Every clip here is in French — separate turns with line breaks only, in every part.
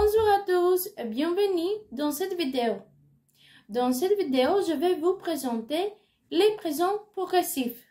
Bonjour à tous et bienvenue dans cette vidéo. Dans cette vidéo, je vais vous présenter les présents progressifs.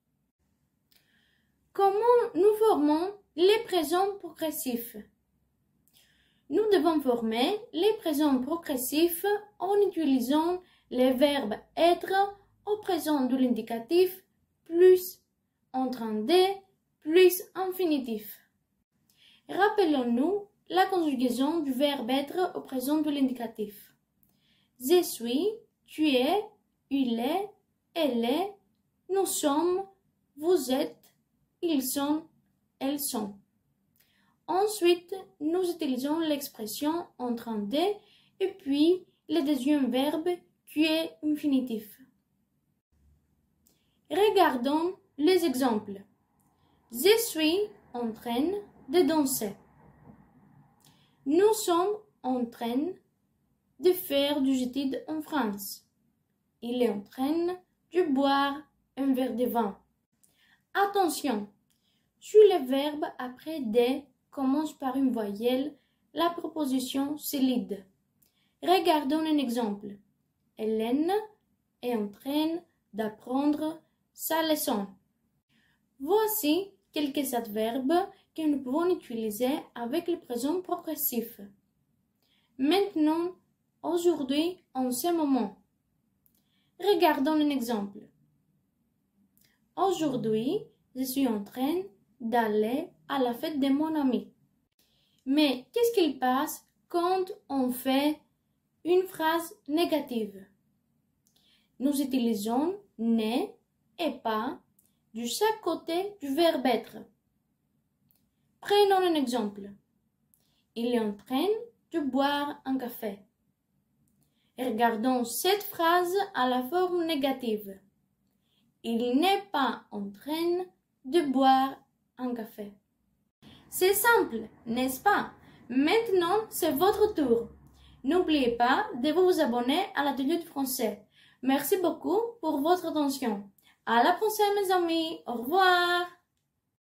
Comment nous formons les présents progressifs? Nous devons former les présents progressifs en utilisant les verbes être au présent de l'indicatif plus en train de plus infinitif. Rappelons-nous la conjugaison du verbe être au présent de l'indicatif. Je suis, tu es, il est, elle est, nous sommes, vous êtes, ils sont, elles sont. Ensuite, nous utilisons l'expression en train de et puis le deuxième verbe qui est infinitif. Regardons les exemples. Je suis en train de danser. Nous sommes en train de faire des études en France. Il est en train de boire un verre de vin. Attention, si le verbe après de commence par une voyelle, la proposition solide. Regardons un exemple. Hélène est en train d'apprendre sa leçon. Voici quelques adverbes que nous pouvons utiliser avec le présent progressif. Maintenant, aujourd'hui, en ce moment. Regardons un exemple. Aujourd'hui, je suis en train d'aller à la fête de mon ami. Mais qu'est-ce qu'il passe quand on fait une phrase négative? Nous utilisons ne et pas de chaque côté du verbe être. Prenons un exemple. Il est en train de boire un café. Regardons cette phrase à la forme négative. Il n'est pas en train de boire un café. C'est simple, n'est-ce pas? Maintenant, c'est votre tour. N'oubliez pas de vous abonner à l'atelier de français. Merci beaucoup pour votre attention. À la prochaine, mes amis. Au revoir.